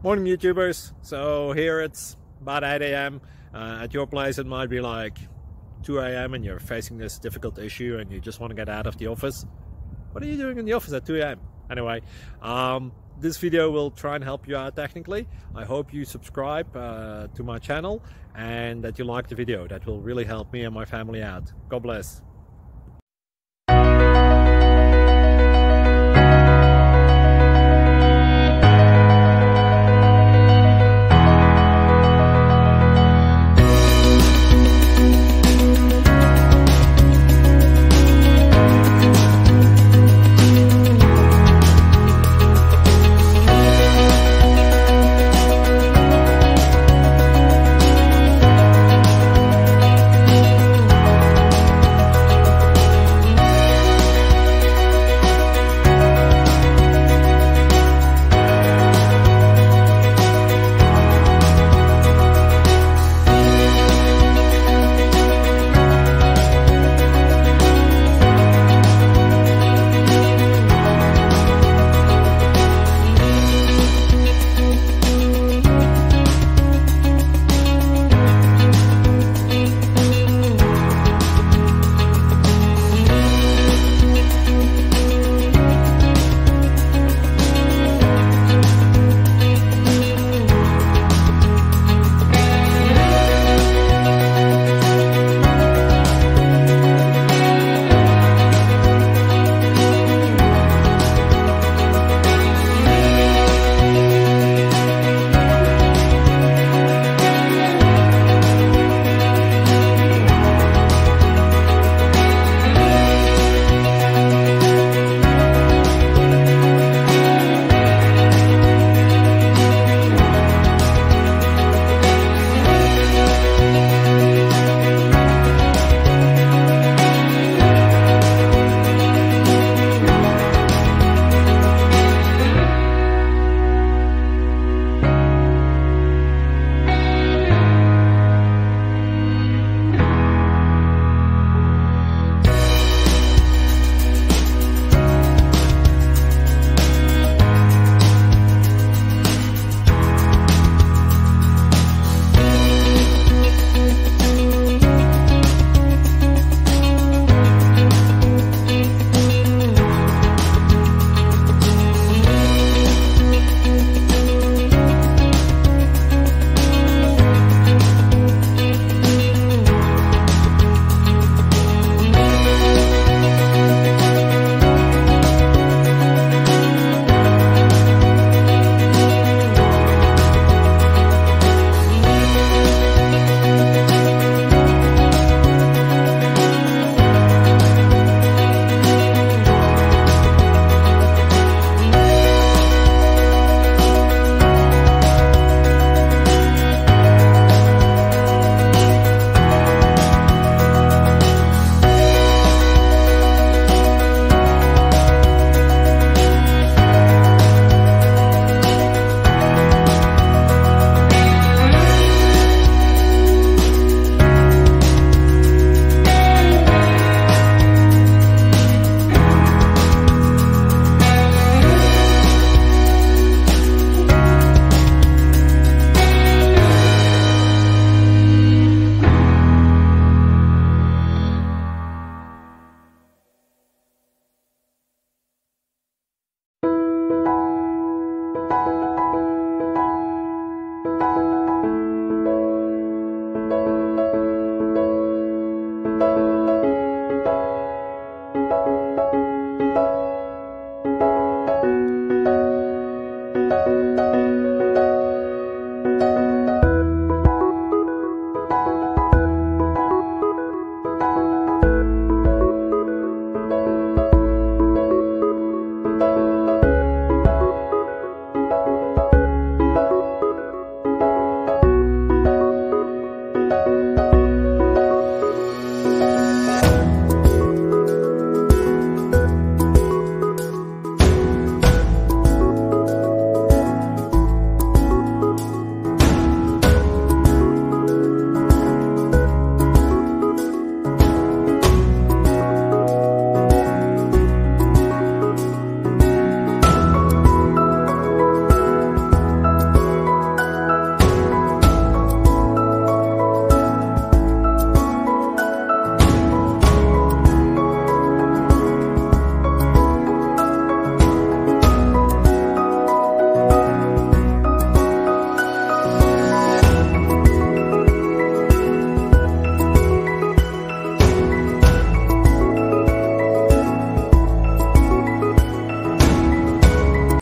Morning YouTubers. So here it's about 8 a.m. At your place it might be like 2 a.m. and you're facing this difficult issue and you just want to get out of the office. What are you doing in the office at 2 a.m.? Anyway, this video will try and help you out technically. I hope you subscribe to my channel and that you like the video. That will really help me and my family out. God bless.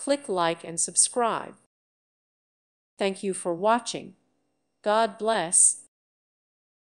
click like and subscribe. Thank you for watching. God bless.